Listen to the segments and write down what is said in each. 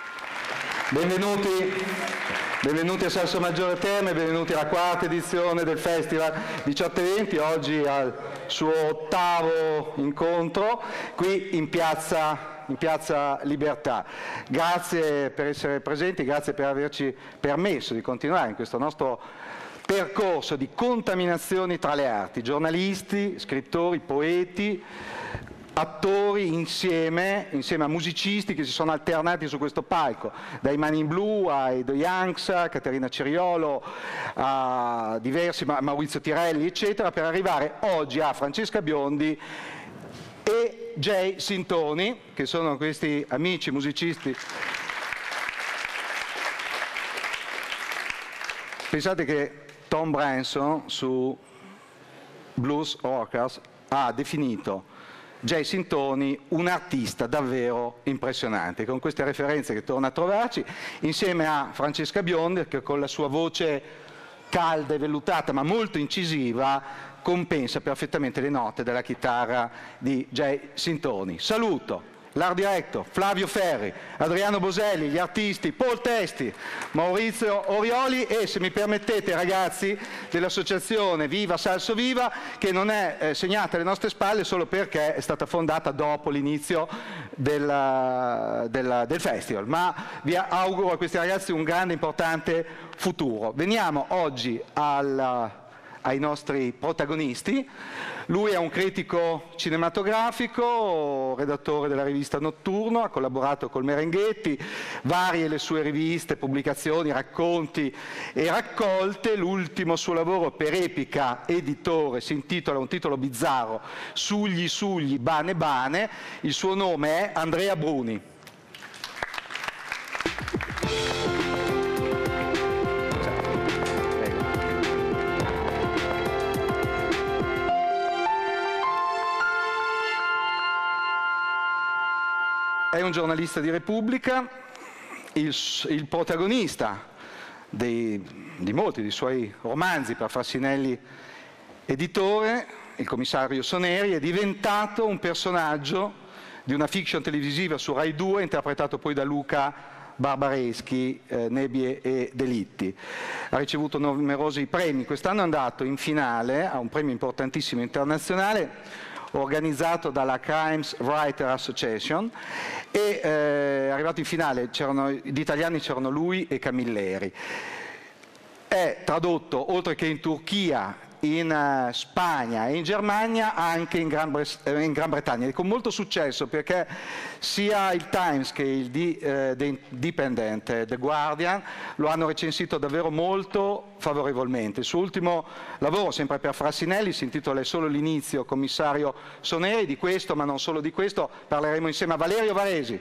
Benvenuti a Salso Maggiore Terme, benvenuti alla quarta edizione del Festival 1820, oggi al suo ottavo incontro qui in Piazza Libertà. Grazie per essere presenti, grazie per averci permesso di continuare in questo nostro percorso di contaminazioni tra le arti, giornalisti, scrittori, poeti, attori insieme a musicisti che si sono alternati su questo palco, dai Man in Blue ai The Yanks, a Caterina Ceriolo, a diversi, Maurizio Tirelli, eccetera, per arrivare oggi a Francesca Biondi e Jay Sintoni, che sono questi amici musicisti. Pensate che Tom Branson su Blues Rockers ha definito Jay Sintoni un artista davvero impressionante, con queste referenze che torna a trovarci, insieme a Francesca Biondi, che con la sua voce calda e vellutata ma molto incisiva compensa perfettamente le note della chitarra di Jay Sintoni. Saluto l'art director Flavio Ferri, Adriano Boselli, gli artisti Paul Testi, Maurizio Orioli e, se mi permettete, ragazzi dell'associazione Viva Salso Viva, che non è segnata alle nostre spalle solo perché è stata fondata dopo l'inizio del festival, ma vi auguro a questi ragazzi un grande e importante futuro. Veniamo oggi ai nostri protagonisti. Lui è un critico cinematografico, redattore della rivista Notturno, ha collaborato col Merenghetti, varie le sue riviste, pubblicazioni, racconti e raccolte. L'ultimo suo lavoro per Epica Editore si intitola, un titolo bizzarro, Sugli Bane Bane. Il suo nome è Andrea Bruni. È un giornalista di Repubblica, il protagonista di molti dei suoi romanzi per Frassinelli Editore, il commissario Soneri, è diventato un personaggio di una fiction televisiva su Rai 2, interpretato poi da Luca Barbareschi, Nebbie e Delitti. Ha ricevuto numerosi premi, quest'anno è andato in finale a un premio importantissimo internazionale organizzato dalla Crimes Writer Association e arrivato in finale, gli italiani c'erano lui e Camilleri. È tradotto, oltre che in Turchia, in Spagna e in Germania, anche in Gran Bretagna, e con molto successo, perché sia il Times che il The Independent, The Guardian, lo hanno recensito davvero molto favorevolmente. Il suo ultimo lavoro, sempre per Frassinelli, si intitola È solo l'inizio, commissario Soneri. Di questo, ma non solo di questo, parleremo insieme a Valerio Varesi.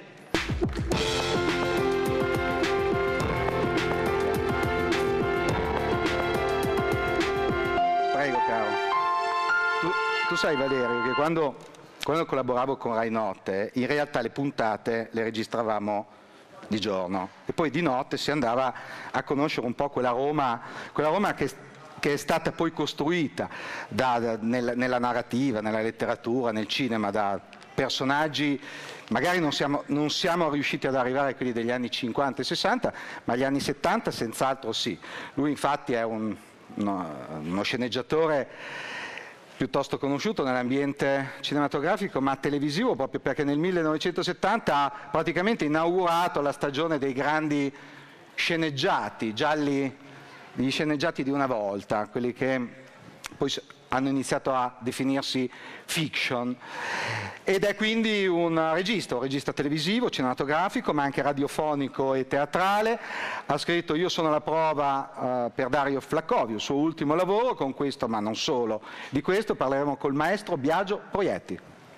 Prego, caro. Tu sai, Valerio, che quando collaboravo con Rai Notte, in realtà le puntate le registravamo di giorno e poi di notte si andava a conoscere un po' quella Roma che è stata poi costruita nella narrativa, nella letteratura, nel cinema, da personaggi. Magari non siamo riusciti ad arrivare a quelli degli anni 50 e 60, ma gli anni 70 senz'altro sì. Lui infatti è uno sceneggiatore piuttosto conosciuto nell'ambiente cinematografico ma televisivo, proprio perché nel 1970 ha praticamente inaugurato la stagione dei grandi sceneggiati gialli, gli sceneggiati di una volta, quelli che poi hanno iniziato a definirsi fiction, ed è quindi un regista televisivo, cinematografico, ma anche radiofonico e teatrale. Ha scritto Io sono la prova per Dario Flaccovio, il suo ultimo lavoro. Con questo, ma non solo di questo, parleremo col maestro Biagio Proietti.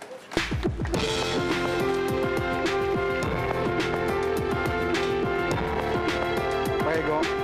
Prego.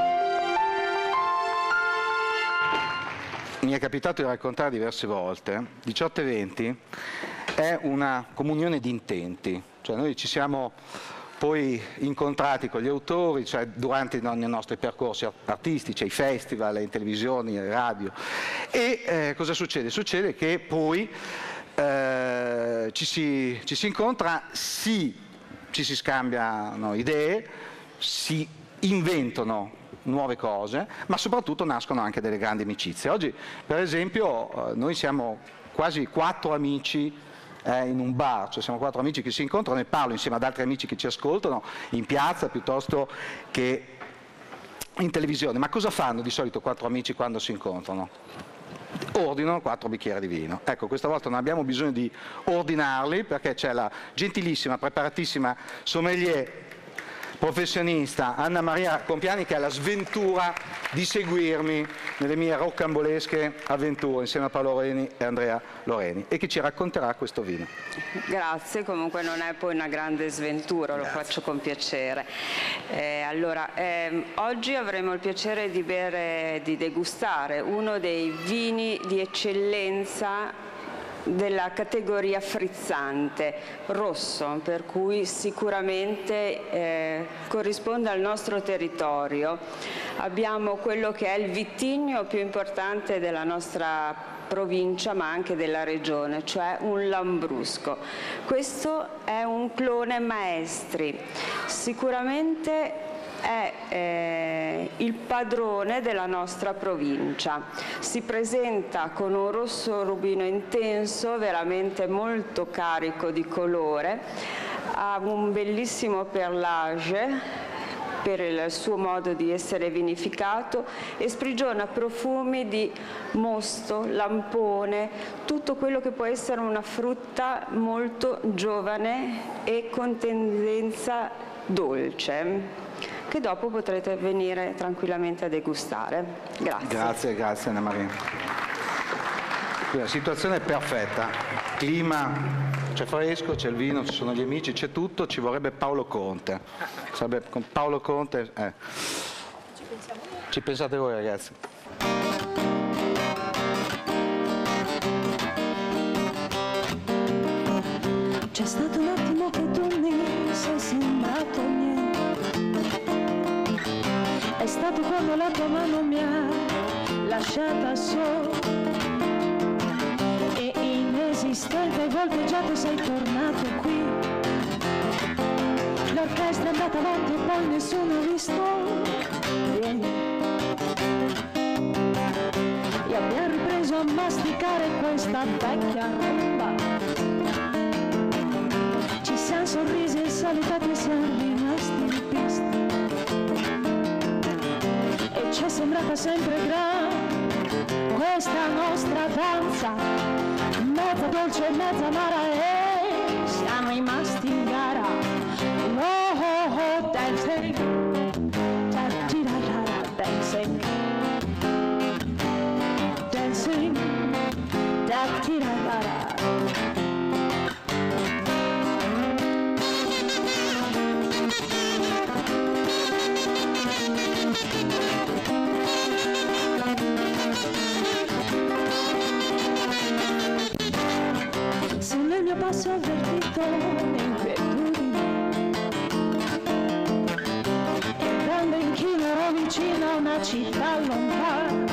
Mi è capitato di raccontare diverse volte, 1820 è una comunione di intenti, cioè noi ci siamo poi incontrati con gli autori, cioè durante i nostri percorsi artistici, ai festival, in televisioni, in radio, e cosa succede? Succede che poi ci si incontra, si ci si scambiano idee, si inventano nuove cose, ma soprattutto nascono anche delle grandi amicizie. Oggi, per esempio, noi siamo quasi 4 amici in un bar, cioè siamo 4 amici che si incontrano e parlo insieme ad altri amici che ci ascoltano in piazza piuttosto che in televisione. Ma cosa fanno di solito 4 amici quando si incontrano? Ordinano 4 bicchieri di vino. Ecco, questa volta non abbiamo bisogno di ordinarli perché c'è la gentilissima, preparatissima sommelier professionista Anna Maria Compiani che ha la sventura di seguirmi nelle mie rocambolesche avventure insieme a Paolo Reni e Andrea Loreni e che ci racconterà questo vino. Grazie, comunque non è poi una grande sventura, lo faccio con piacere. Oggi avremo il piacere di degustare uno dei vini di eccellenza della categoria frizzante, rosso, per cui sicuramente corrisponde al nostro territorio. Abbiamo quello che è il vitigno più importante della nostra provincia ma anche della regione, cioè un Lambrusco. Questo è un clone Maestri, sicuramente è il padrone della nostra provincia. Si presenta con un rosso rubino intenso, veramente molto carico di colore, ha un bellissimo perlage per il suo modo di essere vinificato e sprigiona profumi di mosto, lampone, tutto quello che può essere una frutta molto giovane e con tendenza dolce, che dopo potrete venire tranquillamente a degustare. Grazie. Grazie Anna Maria. La situazione è perfetta, clima, c'è fresco, c'è il vino, ci sono gli amici, c'è tutto, ci vorrebbe Paolo Conte. Sarebbe con Paolo Conte. Ci pensate voi ragazzi? C'è stato un attimo che tu mi sei sembrato niente. È stato quando la tua mano mi ha lasciata sola e inesistente volteggiato sei tornato qui. L'orchestra è andata avanti e poi nessuno ha visto niente. E abbiamo ripreso a masticare questa vecchia rumba. Ci siamo sorrisi e salutati e siamo rimasti in pista. E ci è sembrata sempre grande questa nostra danza, mezza dolce e mezza amara, e siamo rimasti in gara. Oh, dancing, dancing, dancing, da-ti-da-da-da. Se nel mio passo avvertito l'inquietudine, entrando in chino ero vicino a una città lontana,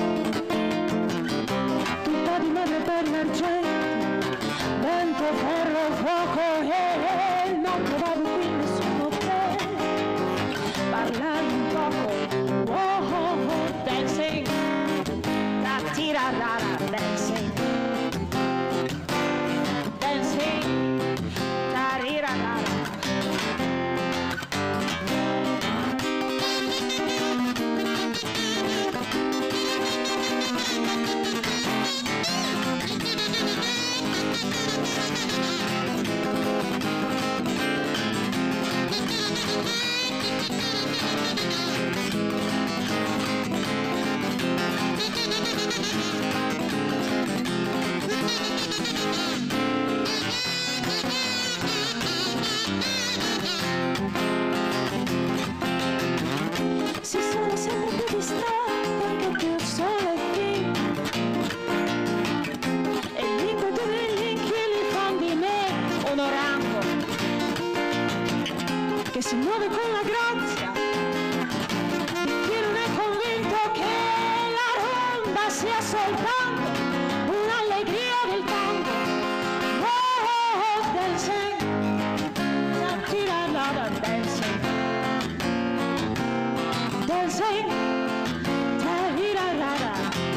tutta di madre per l'argento, vento, ferro, fuoco, e non trovavo qui nessuno per parlare un poco. Oh, dancing, da-ti-da-da-da, dancing. Si sono sempre più distante anche più il sole qui, e l'inquietudine e gli inchili fan di me un orango che si muove con la grazia di chi non è convinto che la rumba sia soltanto un'allegria del tango. Oh, dancing, da-ti-da. sing, ta-hee-da-da-da.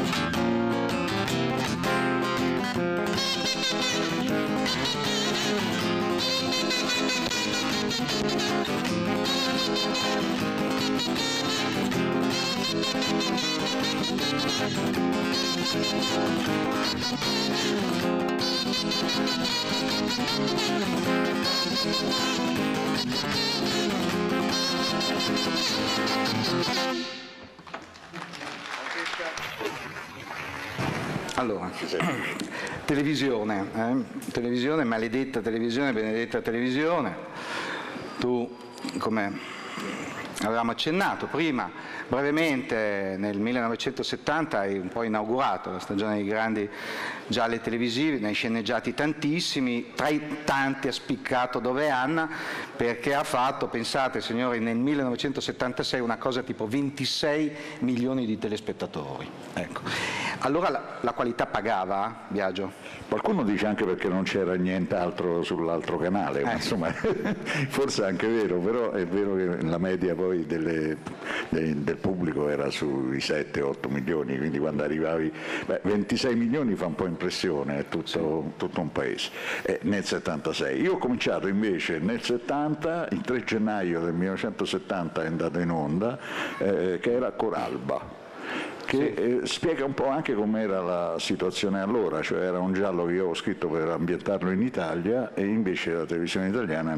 Allora, televisione, televisione, maledetta televisione, benedetta televisione. Tu, come avevamo accennato prima, brevemente nel 1970 hai un po' inaugurato la stagione dei grandi gialli televisivi, ne hai sceneggiati tantissimi, tra i tanti ha spiccato Dove è Anna, perché ha fatto, pensate signori, nel 1976 una cosa tipo 26 milioni di telespettatori. Ecco. Allora la qualità pagava, Biagio? Qualcuno dice anche perché non c'era nient'altro sull'altro canale, ma insomma forse è anche vero, però è vero che la media poi del pubblico era sui 7-8 milioni, quindi quando arrivavi, 26 milioni fa un po' impressione, è tutto un paese. Nel 76. Io ho cominciato invece nel 70, il 3 gennaio del 1970 è andato in onda, che era Coralba, che spiega un po' anche com'era la situazione allora, cioè era un giallo che io avevo scritto per ambientarlo in Italia e invece la televisione italiana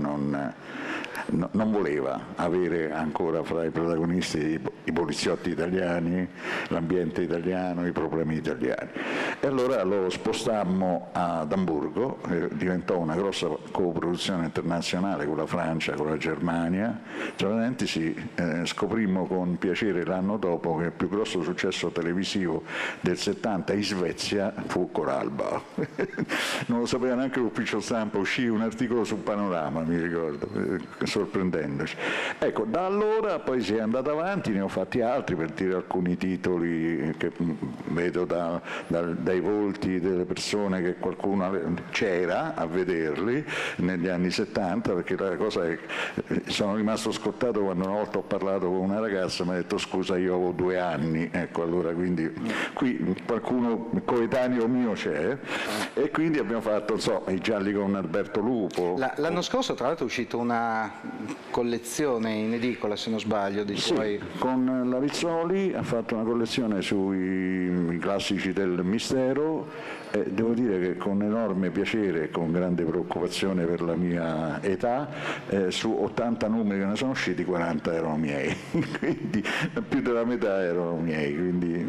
non voleva avere ancora fra i protagonisti i poliziotti italiani, l'ambiente italiano, i problemi italiani. E allora lo spostammo ad Amburgo, diventò una grossa coproduzione internazionale con la Francia, con la Germania. Tra parentesi, scoprimmo con piacere l'anno dopo che il più grosso successo televisivo del 70 in Svezia fu Coralba. Non lo sapeva neanche l'ufficio stampa, uscì un articolo su Panorama, mi ricordo, sorprendendoci. Ecco, da allora poi si è andato avanti, ne ho fatti altri, per dire alcuni titoli che vedo dai volti delle persone che qualcuno c'era a vederli negli anni 70, perché la cosa è, sono rimasto scottato quando una volta ho parlato con una ragazza, mi ha detto scusa io avevo 2 anni, ecco, allora quindi qui qualcuno coetaneo mio c'è, e quindi abbiamo fatto, non so, i gialli con Alberto Lupo. L'anno scorso tra l'altro è uscita una collezione in edicola, se non sbaglio, di sì, con la Rizzoli ha fatto una collezione sui classici del mistero. Devo dire che con enorme piacere e con grande preoccupazione per la mia età, su 80 numeri che ne sono usciti 40 erano miei, quindi più della metà erano miei, quindi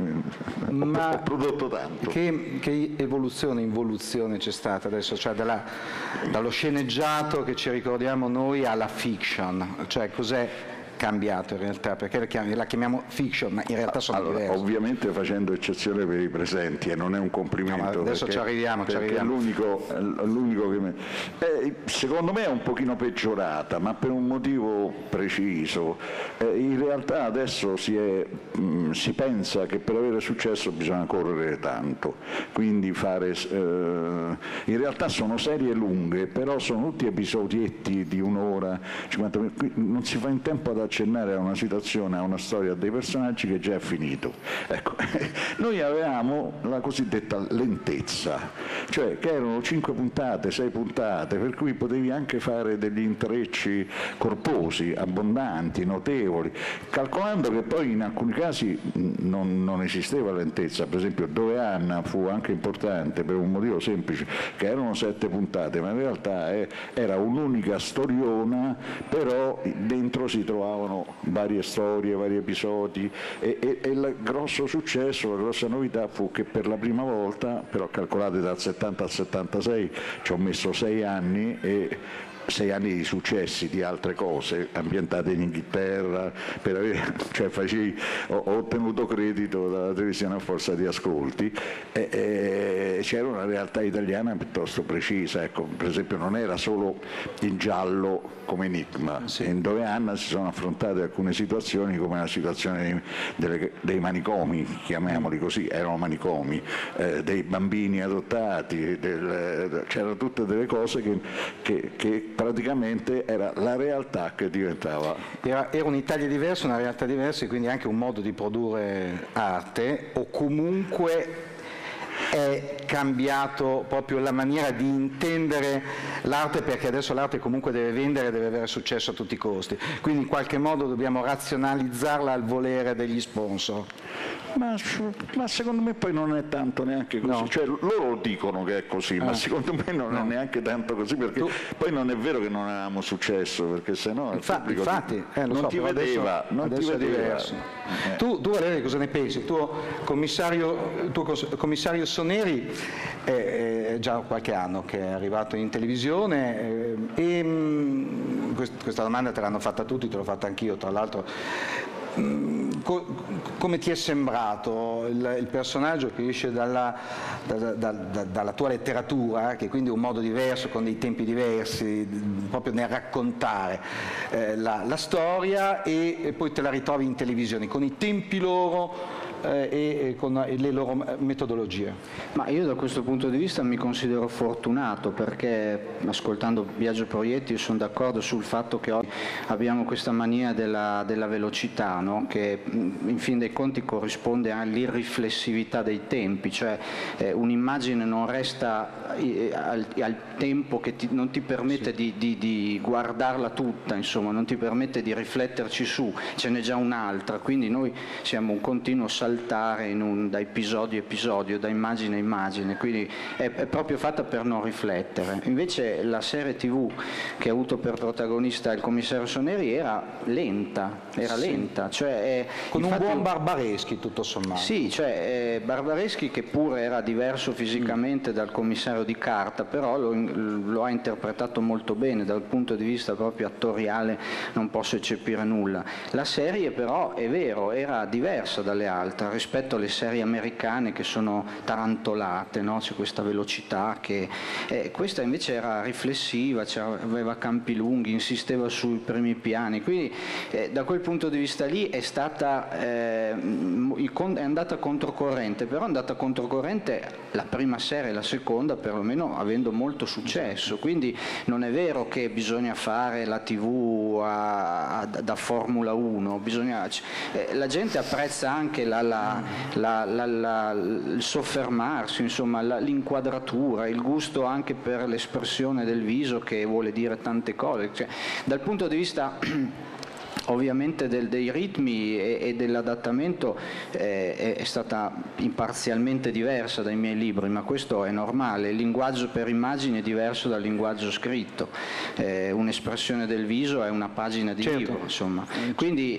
ho prodotto tanto. Che evoluzione, involuzione c'è stata adesso, cioè dallo sceneggiato che ci ricordiamo noi alla fiction, cioè cos'è cambiato in realtà, perché la chiamiamo fiction, ma in realtà sono diverse. Ovviamente facendo eccezione per i presenti, e non è un complimento. No, adesso perché, ci arriviamo. L'unico che secondo me è un pochino peggiorata, ma per un motivo preciso. In realtà adesso si pensa che per avere successo bisogna correre tanto, quindi fare in realtà sono serie lunghe, però sono tutti episodietti di un'ora, 50 minuti, non si fa in tempo ad accennare a una situazione, a una storia, a dei personaggi che già è finito. Ecco, noi avevamo la cosiddetta lentezza, cioè che erano 5 puntate, 6 puntate, per cui potevi anche fare degli intrecci corposi, abbondanti, notevoli, calcolando che poi in alcuni casi non esisteva lentezza. Per esempio Dove Anna fu anche importante per un motivo semplice, che erano 7 puntate, ma in realtà era un'unica storiona, però dentro si trovavano varie storie, vari episodi, e il grosso successo, la grossa novità fu che per la prima volta, però calcolate dal 70 al 76, ci ho messo 6 anni, e 6 anni di successi di altre cose ambientate in Inghilterra, per avere, cioè ho ottenuto credito dalla televisione a forza di ascolti, e c'era una realtà italiana piuttosto precisa. Ecco, per esempio non era solo il giallo come enigma, in Dove Anna si sono affrontate alcune situazioni, come la situazione dei manicomi, chiamiamoli così, erano manicomi, dei bambini adottati, c'erano tutte delle cose che praticamente era la realtà che diventava. Era un'Italia diversa, una realtà diversa, e quindi anche un modo di produrre arte, o comunque è cambiato proprio la maniera di intendere l'arte, perché adesso l'arte comunque deve vendere, deve avere successo a tutti i costi, quindi in qualche modo dobbiamo razionalizzarla al volere degli sponsor. Ma secondo me poi non è tanto neanche così, No. cioè loro dicono che è così, ma secondo me non è neanche tanto così, perché poi non è vero che non avevamo successo, perché sennò il pubblico non ti vedeva, non ti adesso è vedeva. diverso. Tu Valerio, cosa ne pensi? Il tuo commissario Soneri è già qualche anno che è arrivato in televisione, e questa domanda te l'hanno fatta tutti, te l'ho fatta anch'io tra l'altro. Come ti è sembrato il personaggio che esce dalla tua letteratura, che quindi è un modo diverso, con dei tempi diversi, proprio nel raccontare la storia, e poi te la ritrovi in televisione con i tempi loro e con le loro metodologie? Ma io da questo punto di vista mi considero fortunato, perché ascoltando Biagio Proietti sono d'accordo sul fatto che oggi abbiamo questa mania della velocità, no? Che in fin dei conti corrisponde all'irriflessività dei tempi, cioè un'immagine non resta al tempo che non ti permette di guardarla tutta, insomma, non ti permette di rifletterci su, ce n'è già un'altra, quindi noi siamo un continuo saltare da episodio a episodio, da immagine a immagine, quindi è proprio fatta per non riflettere. Invece la serie TV che ha avuto per protagonista il commissario Soneri era lenta, cioè, con infatti, un buon Barbareschi tutto sommato. Sì, cioè Barbareschi, che pure era diverso fisicamente dal commissario di carta, però lo ha interpretato molto bene dal punto di vista proprio attoriale, non posso eccepire nulla. La serie però, è vero, era diversa dalle altre rispetto alle serie americane, che sono tarantolate, no? C'è questa velocità questa invece era riflessiva, aveva campi lunghi, insisteva sui primi piani, quindi da quel punto di vista lì è andata controcorrente, però è andata controcorrente la prima serie, la seconda perlomeno avendo molto successo, quindi non è vero che bisogna fare la TV da Formula 1, la gente apprezza anche il soffermarsi, insomma, l'inquadratura, il gusto anche per l'espressione del viso, che vuole dire tante cose, cioè, dal punto di vista ovviamente dei ritmi e dell'adattamento è stata imparzialmente diversa dai miei libri, ma questo è normale. Il linguaggio per immagini è diverso dal linguaggio scritto, un'espressione del viso è una pagina di libro, insomma. Quindi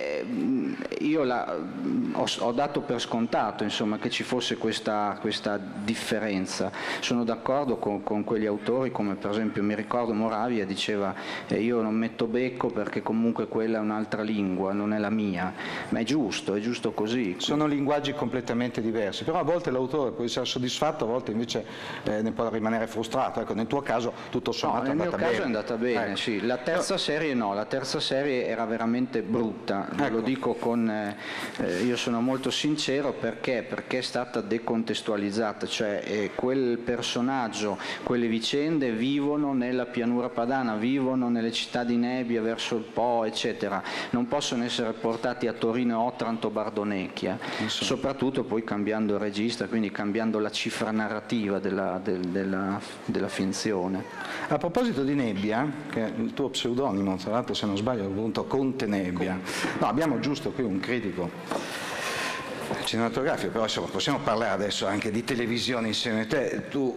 io ho dato per scontato, insomma, che ci fosse questa differenza. Sono d'accordo con quegli autori, come per esempio mi ricordo Moravia diceva io non metto becco perché comunque quella è un'altra lingua, non è la mia, ma è giusto così. Sono linguaggi completamente diversi, però a volte l'autore può essere soddisfatto, a volte invece ne può rimanere frustrato. Ecco, nel tuo caso tutto sommato nel mio caso è andata bene, ecco. sì. La terza serie no, la terza serie era veramente brutta, ecco. Lo dico io sono molto sincero, perché è stata decontestualizzata, cioè quel personaggio, quelle vicende vivono nella pianura padana, vivono nelle città di nebbia verso il Po, eccetera, non possono essere portati a Torino, Otranto, Bardonecchia, soprattutto poi cambiando il regista, quindi cambiando la cifra narrativa della finzione. A proposito di Nebbia, che è il tuo pseudonimo, tra l'altro se non sbaglio è appunto Conte Nebbia, no, abbiamo giusto qui un critico cinematografico, però insomma possiamo parlare adesso anche di televisione insieme a te, tu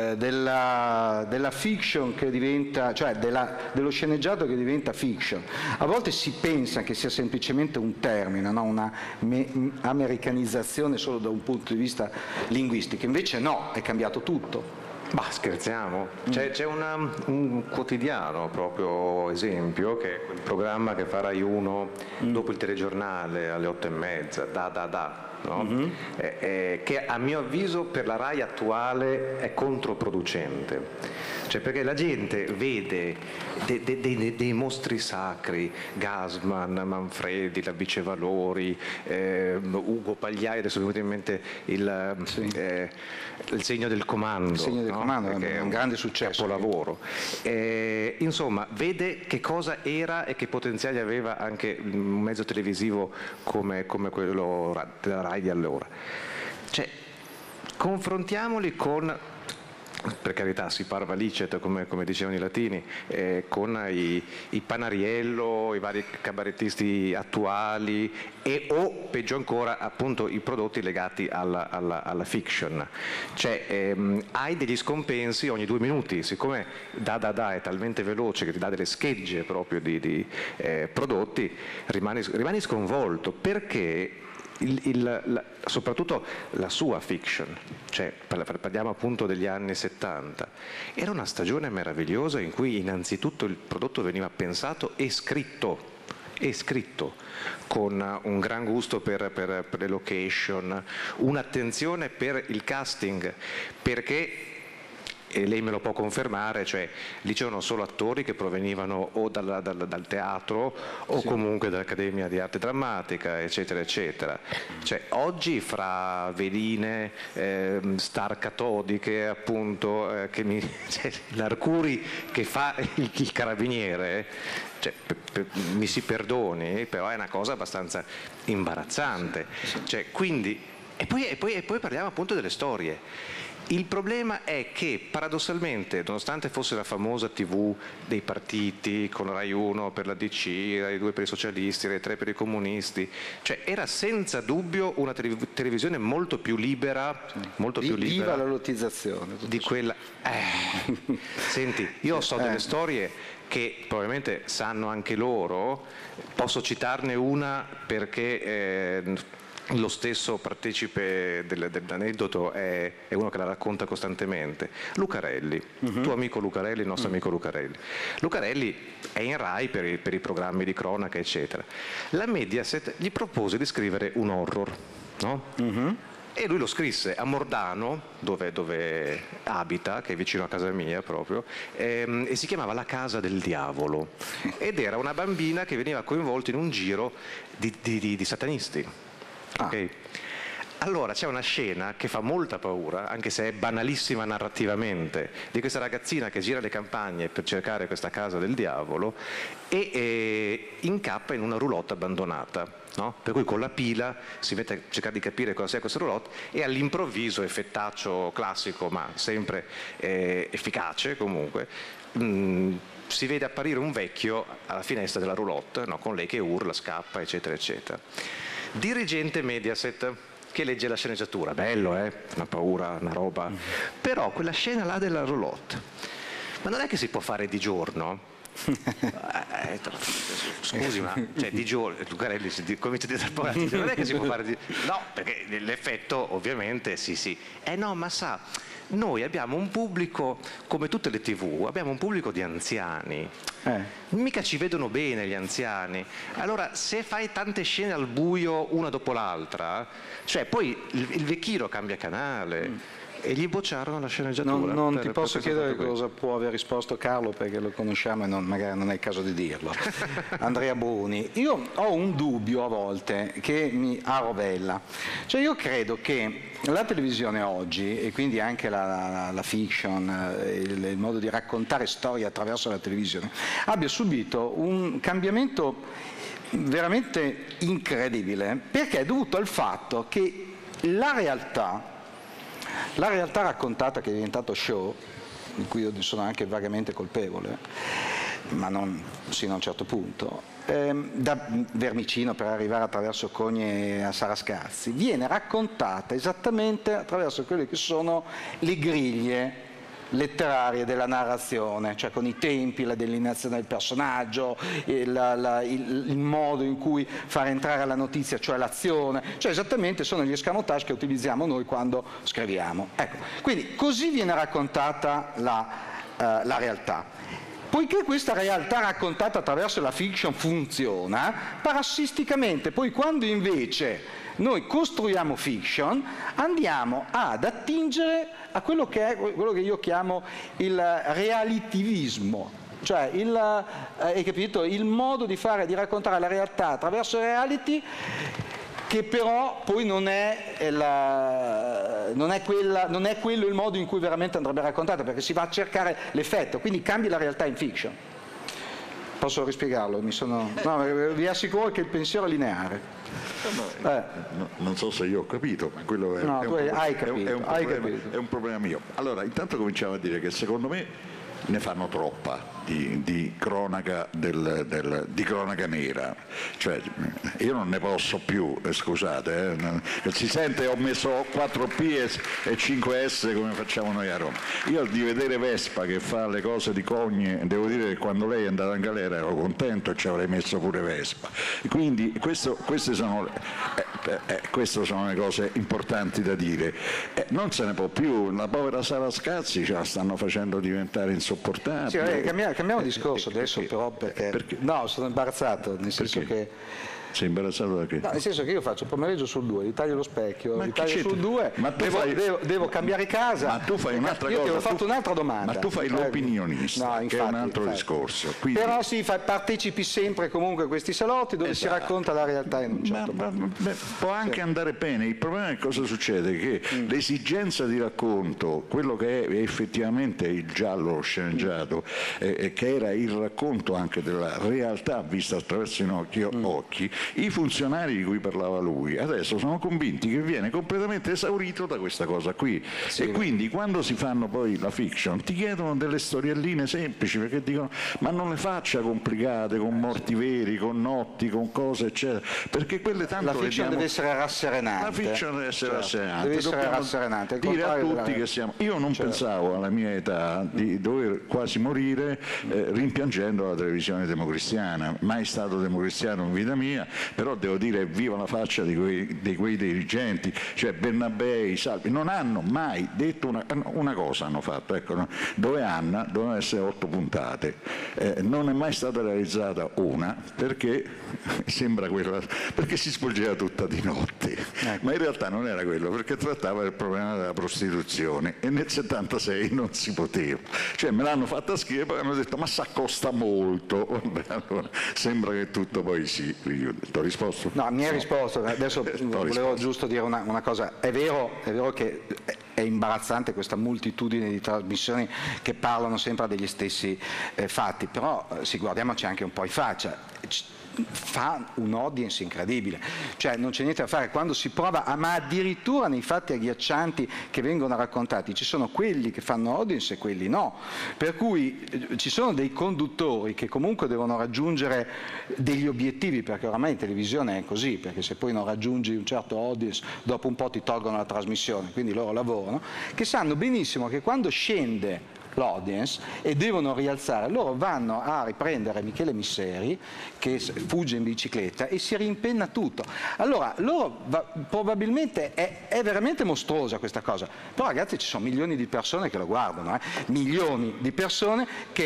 della fiction che diventa, cioè dello sceneggiato che diventa fiction. A volte si pensa che sia semplicemente un termine, no? Una americanizzazione solo da un punto di vista linguistico, invece no, è cambiato tutto. Ma scherziamo, c'è un quotidiano proprio esempio, che è quel programma che fa Rai 1 dopo il telegiornale alle 8:30, no? Che a mio avviso per la RAI attuale è controproducente. Cioè, perché la gente vede dei mostri sacri, Gassman, Manfredi, la Vicevalori, Ugo Pagliai, adesso mi viene in mente il segno del comando. Il segno del comando, è un grande successo. Capolavoro. Insomma, vede che cosa era e che potenziali aveva anche un mezzo televisivo come quello della RAI di allora. Cioè, confrontiamoli con, per carità, si parva licet, come dicevano i latini, con i Panariello, i vari cabarettisti attuali o peggio ancora appunto i prodotti legati alla fiction. Cioè hai degli scompensi ogni 2 minuti, siccome Da è talmente veloce che ti dà delle schegge proprio di prodotti, rimani sconvolto, perché soprattutto la sua fiction, cioè parliamo appunto degli anni 70, era una stagione meravigliosa in cui innanzitutto il prodotto veniva pensato e scritto con un gran gusto per le location, un'attenzione per il casting, perché, e lei me lo può confermare, cioè lì c'erano solo attori che provenivano o dal teatro o comunque dall'Accademia di Arte Drammatica, eccetera eccetera. Cioè oggi fra veline, star catodiche appunto, cioè, l'Arcuri che fa il carabiniere, cioè, mi si perdoni, però è una cosa abbastanza imbarazzante. Cioè, quindi, e poi parliamo appunto delle storie. Il problema è che paradossalmente, nonostante fosse la famosa TV dei partiti, con Rai 1 per la DC, Rai 2 per i socialisti, Rai 3 per i comunisti, cioè era senza dubbio una televisione molto più libera, molto più libera. Viva la lottizzazione. Di quella. Senti, io so delle storie che probabilmente sanno anche loro, posso citarne una perché lo stesso partecipe dell'aneddoto è uno che la racconta costantemente. Lucarelli, tuo amico Lucarelli, il nostro amico Lucarelli. Lucarelli è in Rai per i programmi di cronaca, eccetera. La Mediaset gli propose di scrivere un horror, no? E lui lo scrisse a Mordano, dove abita, che è vicino a casa mia proprio, e si chiamava La Casa del Diavolo. Ed era una bambina che veniva coinvolta in un giro di satanisti. Okay. Allora c'è una scena che fa molta paura, anche se è banalissima narrativamente, di questa ragazzina che gira le campagne per cercare questa casa del diavolo e incappa in una roulotte abbandonata, no? Per cui con la pila si mette a cercare di capire cosa sia questa roulotte e all'improvviso, effettaccio classico ma sempre efficace comunque, si vede apparire un vecchio alla finestra della roulotte, no? Con lei che urla, scappa, eccetera eccetera. Dirigente Mediaset che legge la sceneggiatura, bello, una paura, una roba, però quella scena là della roulotte, ma non è che si può fare di giorno? Scusi, ma cioè, di giorno Lucarelli comincia a dire non è che si può fare no, perché l'effetto ovviamente sì. No, ma sa, noi abbiamo un pubblico, come tutte le TV, abbiamo un pubblico di anziani. Mica ci vedono bene gli anziani. Allora, se fai tante scene al buio una dopo l'altra, cioè poi il vecchino cambia canale. E gli bocciarono la sceneggiatura. Non ti posso chiedere cosa può aver risposto Carlo, perché lo conosciamo e magari non è il caso di dirlo. Andrea Bruni, io ho un dubbio a volte che mi arrovella. Cioè io credo che la televisione oggi, e quindi anche la fiction, il modo di raccontare storie attraverso la televisione, abbia subito un cambiamento veramente incredibile, perché è dovuto al fatto che la realtà raccontata, che è diventato show, di cui io sono anche vagamente colpevole, ma non sino a un certo punto, da Vermicino per arrivare attraverso Cogne a Sarascazzi, viene raccontata esattamente attraverso quelle che sono le griglie letterarie della narrazione, cioè con i tempi, la delineazione del personaggio, il modo in cui far entrare la notizia, cioè l'azione, cioè esattamente sono gli escamotage che utilizziamo noi quando scriviamo. Ecco, quindi così viene raccontata la realtà. Poiché questa realtà raccontata attraverso la fiction funziona, parassisticamente poi quando invece noi costruiamo fiction andiamo ad attingere a quello che io chiamo il relativismo, cioè hai capito? Il modo di raccontare la realtà attraverso il reality, che però poi non è quello il modo in cui veramente andrebbe raccontata, perché si va a cercare l'effetto, quindi cambi la realtà in fiction. Posso rispiegarlo? No, vi assicuro che il pensiero è lineare. Non so se io ho capito, ma quello è un problema mio. Allora, intanto cominciamo a dire che secondo me ne fanno troppa di cronaca di cronaca nera, cioè io non ne posso più, scusate, si sente, ho messo 4P e 5S come facciamo noi a Roma. Io di vedere Vespa che fa le cose di Cogne, devo dire che quando lei è andata in galera ero contento e ci avrei messo pure Vespa, quindi queste sono le cose importanti da dire. Non se ne può più, la povera Sara Scazzi ce la stanno facendo diventare insopportabile. Sì, cambiamo discorso adesso, però perché no, sono imbarazzato, nel senso che sei imbarazzato da che? No, nel senso che io faccio il pomeriggio sul 2, gli taglio lo specchio, gli taglio sul 2, devo cambiare casa. Ma tu fai un'altra cosa. Io ti ho fatto un'altra domanda. Ma tu fai l'opinionista, che è un altro discorso. Quindi... Però sì, partecipi sempre comunque a questi salotti dove si racconta la realtà in un certo modo. Può anche andare bene, il problema è cosa succede? Che l'esigenza di racconto, quello che è effettivamente il giallo, lo sceneggiato, che era il racconto anche della realtà vista attraverso i nostri occhi, i funzionari di cui parlava lui adesso sono convinti che viene completamente esaurito da questa cosa qui, e quindi quando si fanno poi la fiction ti chiedono delle storielline semplici, perché dicono ma non le faccia complicate con morti veri, con notti, con cose eccetera, perché quelle tanto la fiction deve essere rasserenante. La fiction deve essere rasserenante, deve essere rasserenante, dire a tutti che siamo. Io non pensavo alla mia età di dover quasi morire rimpiangendo la televisione democristiana, mai stato democristiano in vita mia, però devo dire viva la faccia di quei dirigenti, cioè Bernabei, Salvi, non hanno mai detto una cosa, hanno fatto, ecco, dove Anna dovevano essere 8 puntate, non è mai stata realizzata una, perché sembra quella, perché si svolgeva tutta di notte, ma in realtà non era quello, perché trattava il problema della prostituzione e nel 76 non si poteva, cioè me l'hanno fatta scrivere, poi hanno detto ma s'accosta molto. Vabbè, allora, sembra che tutto poi si richiude. Ti ho risposto? No, mi hai risposto, adesso volevo giusto dire una cosa, è vero che è imbarazzante questa moltitudine di trasmissioni che parlano sempre degli stessi fatti, però guardiamoci anche un po' in faccia, fa un audience incredibile, cioè non c'è niente da fare quando si prova ma addirittura nei fatti agghiaccianti che vengono raccontati ci sono quelli che fanno audience e quelli no, per cui ci sono dei conduttori che comunque devono raggiungere degli obiettivi, perché oramai in televisione è così, perché se poi non raggiungi un certo audience dopo un po' ti tolgono la trasmissione, quindi loro lavorano, che sanno benissimo che quando scende l'audience e devono rialzare, loro vanno a riprendere Michele Misseri che fugge in bicicletta e si riimpenna tutto. Allora probabilmente è veramente mostruosa questa cosa, però ragazzi ci sono milioni di persone che lo guardano, milioni di persone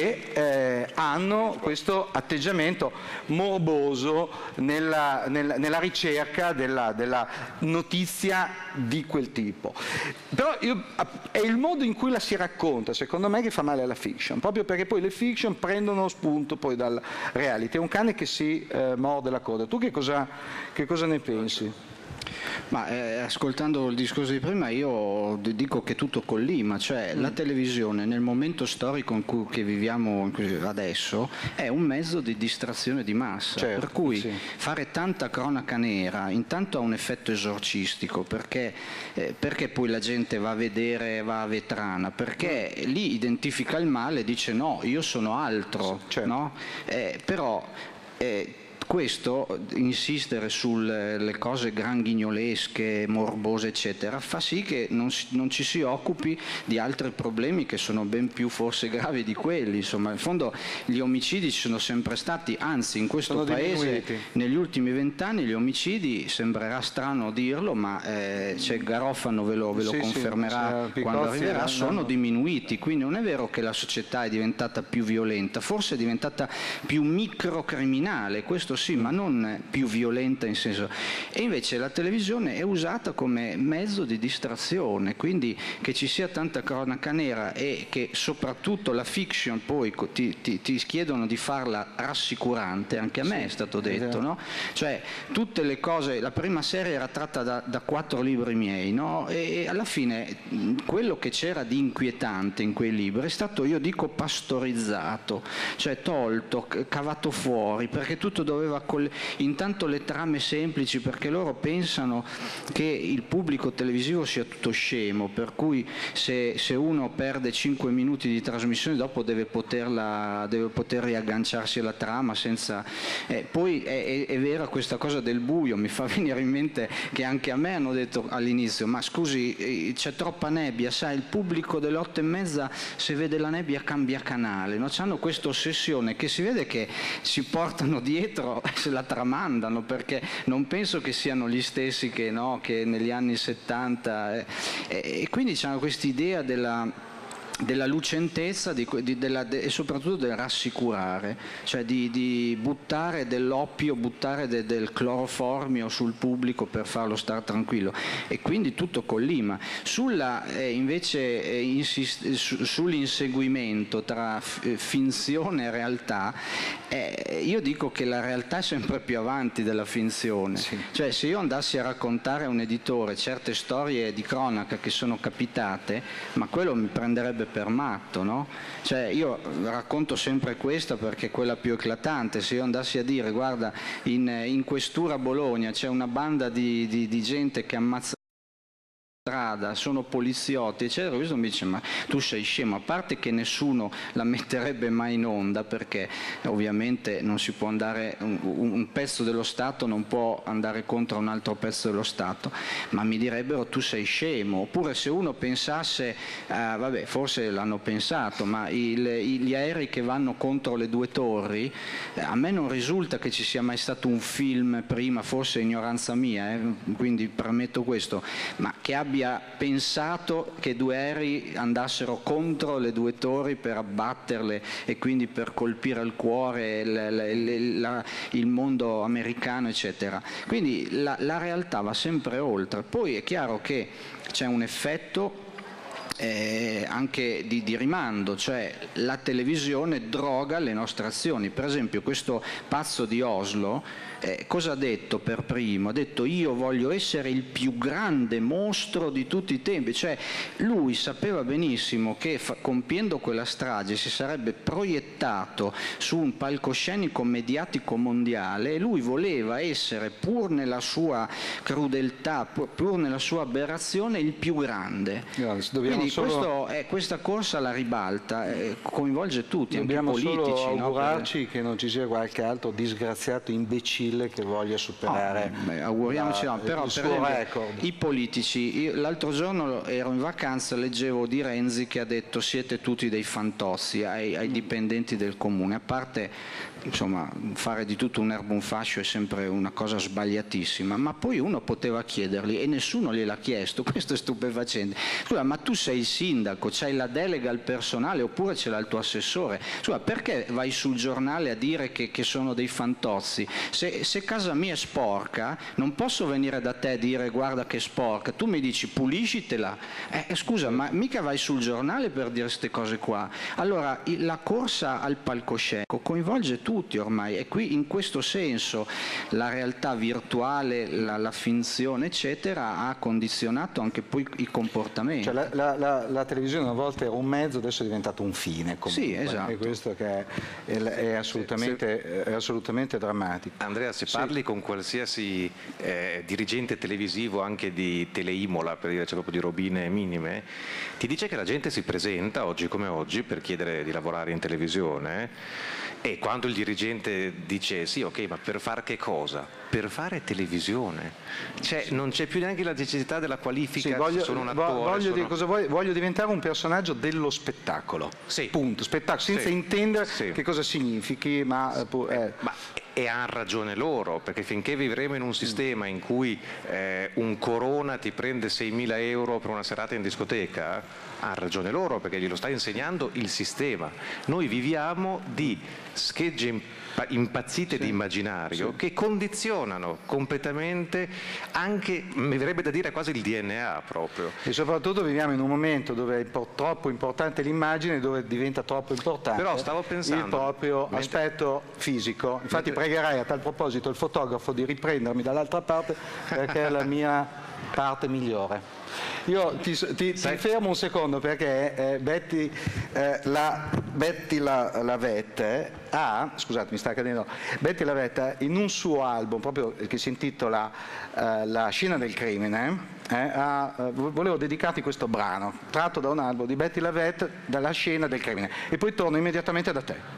che hanno questo atteggiamento morboso nella ricerca della notizia di quel tipo. Però è il modo in cui la si racconta, secondo me, che fa male alla fiction, proprio perché poi le fiction prendono spunto poi dal reality, è un cane che si morde la coda. Tu che cosa ne pensi? Ma ascoltando il discorso di prima io dico che tutto collima, cioè la televisione nel momento storico che viviamo adesso è un mezzo di distrazione di massa, certo, per cui fare tanta cronaca nera intanto ha un effetto esorcistico, perché poi la gente va a vedere, va a vetrana, perché lì identifica il male e dice no, io sono altro, certo, no? Però questo, insistere sulle cose granghignolesche, morbose eccetera, fa sì che non ci si occupi di altri problemi che sono ben più forse gravi di quelli. Insomma, in fondo gli omicidi ci sono sempre stati, anzi in questo paese negli ultimi 20 anni gli omicidi, sembrerà strano dirlo, ma c'è Garofano ve lo confermerà quando arriverà, sono diminuiti, quindi non è vero che la società è diventata più violenta, forse è diventata più microcriminale, questo sì, ma non più violenta in senso. E invece la televisione è usata come mezzo di distrazione, quindi che ci sia tanta cronaca nera e che soprattutto la fiction poi ti chiedono di farla rassicurante, anche a me è stato detto, no? Cioè tutte le cose, la prima serie era tratta da 4 libri miei, no? E alla fine quello che c'era di inquietante in quei libri è stato, io dico, pastorizzato, cioè tolto, cavato fuori, perché tutto doveva intanto le trame semplici, perché loro pensano che il pubblico televisivo sia tutto scemo, per cui se uno perde 5 minuti di trasmissione dopo deve poter riagganciarsi alla trama senza... poi è vera questa cosa del buio, mi fa venire in mente che anche a me hanno detto all'inizio, ma scusi, c'è troppa nebbia, sai, il pubblico delle 8:30 se vede la nebbia cambia canale, no? C'hanno questa ossessione che si vede che si portano dietro, se la tramandano, perché non penso che siano gli stessi che negli anni 70 e quindi c'hanno questa idea della lucentezza e soprattutto del rassicurare, cioè di buttare dell'oppio, buttare del cloroformio sul pubblico per farlo stare tranquillo, e quindi tutto collima. Sull'inseguimento tra finzione e realtà, io dico che la realtà è sempre più avanti della finzione, cioè se io andassi a raccontare a un editore certe storie di cronaca che sono capitate, ma quello mi prenderebbe per matto, no? Cioè io racconto sempre questa perché è quella più eclatante. Se io andassi a dire, guarda, in questura a Bologna c'è una banda di gente che ammazza strada, sono poliziotti eccetera, questo mi dice, ma tu sei scemo, a parte che nessuno la metterebbe mai in onda, perché ovviamente non si può andare, un pezzo dello Stato non può andare contro un altro pezzo dello Stato, ma mi direbbero tu sei scemo. Oppure se uno pensasse, vabbè, forse l'hanno pensato, ma gli aerei che vanno contro le 2 torri, a me non risulta che ci sia mai stato un film prima, forse ignoranza mia, quindi premetto questo, ma che abbia pensato che 2 aerei andassero contro le 2 torri per abbatterle e quindi per colpire il cuore, il mondo americano eccetera. Quindi la realtà va sempre oltre. Poi è chiaro che c'è un effetto anche di rimando, cioè la televisione droga le nostre azioni. Per esempio questo pazzo di Oslo cosa ha detto per primo? Ha detto io voglio essere il più grande mostro di tutti i tempi, cioè lui sapeva benissimo che compiendo quella strage si sarebbe proiettato su un palcoscenico mediatico mondiale e lui voleva essere, pur nella sua crudeltà, pur nella sua aberrazione, il più grande. Quindi questa corsa alla ribalta coinvolge tutti, anche i politici. Dobbiamo solo augurarci che non ci sia qualche altro disgraziato imbecille che voglia superare auguriamoci, però il suo record. I politici, l'altro giorno ero in vacanza, leggevo di Renzi che ha detto siete tutti dei fantozzi ai dipendenti del comune, a parte insomma fare di tutto un erbo un fascio è sempre una cosa sbagliatissima, ma poi uno poteva chiedergli e nessuno gliel'ha chiesto, questo è stupefacente. Scusa, ma tu sei il sindaco, c'hai la delega al personale oppure ce l'ha il tuo assessore, scusa, perché vai sul giornale a dire che sono dei fantozzi? Se casa mia è sporca non posso venire da te a dire guarda che sporca, tu mi dici puliscitela, scusa, ma mica vai sul giornale per dire queste cose qua. Allora la corsa al palcoscenico coinvolge tutti ormai, e qui in questo senso la realtà virtuale, la finzione eccetera ha condizionato anche poi i comportamenti. Cioè, la televisione una volta era un mezzo, adesso è diventato un fine comunque. Sì, esatto. E questo che è assolutamente drammatico. Andrea, se parli con qualsiasi dirigente televisivo, anche di Teleimola, per dire, cioè proprio di robine minime, ti dice che la gente si presenta oggi come oggi per chiedere di lavorare in televisione, e quando il dirigente dice sì, ok, ma per fare che cosa? Per fare televisione. Cioè, non c'è più neanche la necessità della qualifica, sì, voglio, sono un attore. Voglio diventare un personaggio dello spettacolo. Sì. Punto. Spettacolo, senza Sì. intendere Sì. che cosa significhi, ma E hanno ragione loro, perché finché vivremo in un sistema in cui un Corona ti prende 6.000 euro per una serata in discoteca, hanno ragione loro, perché glielo sta insegnando il sistema. Noi viviamo di schegge impazzite di immaginario che condizionano completamente anche, mi verrebbe da dire, quasi il DNA proprio. E soprattutto viviamo in un momento dove è troppo importante l'immagine, dove diventa troppo importante Però stavo pensando, il proprio aspetto fisico. Infatti pregherei a tal proposito il fotografo di riprendermi dall'altra parte, perché è la mia parte migliore. Io ti fermo un secondo, perché Betty Lavette scusate, mi sta cadendo. Betty Lavette in un suo album proprio che si intitola La scena del crimine, volevo dedicarti questo brano tratto da un album di Betty Lavette, dalla scena del crimine, e poi torno immediatamente da te.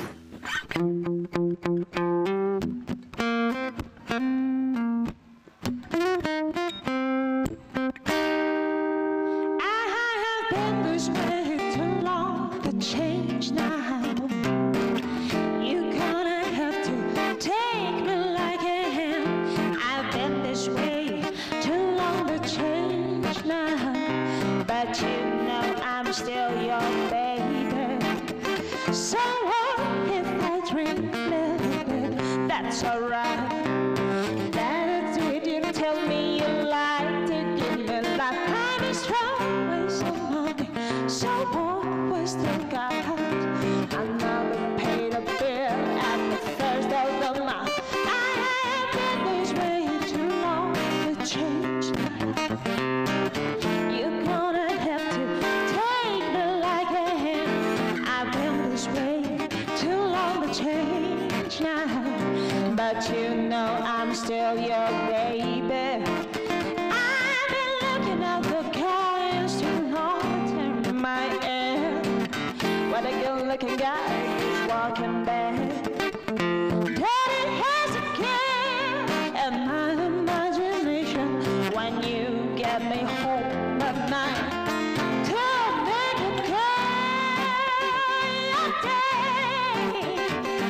Change now. You're gonna have to take me like I am. I've been this way too long to change now. But you know I'm still your baby. So what if I drink a little bit? That's alright. That's it, you tell me you like to give me life. I'm a strong way, so money, so what? Still got I never paid a bill at the first of the month. I have been this way too long to change now. You're gonna have to take me like a hand. I've been this way too long to change now. But you know I'm still your baby. I've been looking out the car too long to turn my head. What a good-looking guy is walking back. Daddy has a kid and my imagination when you get me home at night to make it clear your day.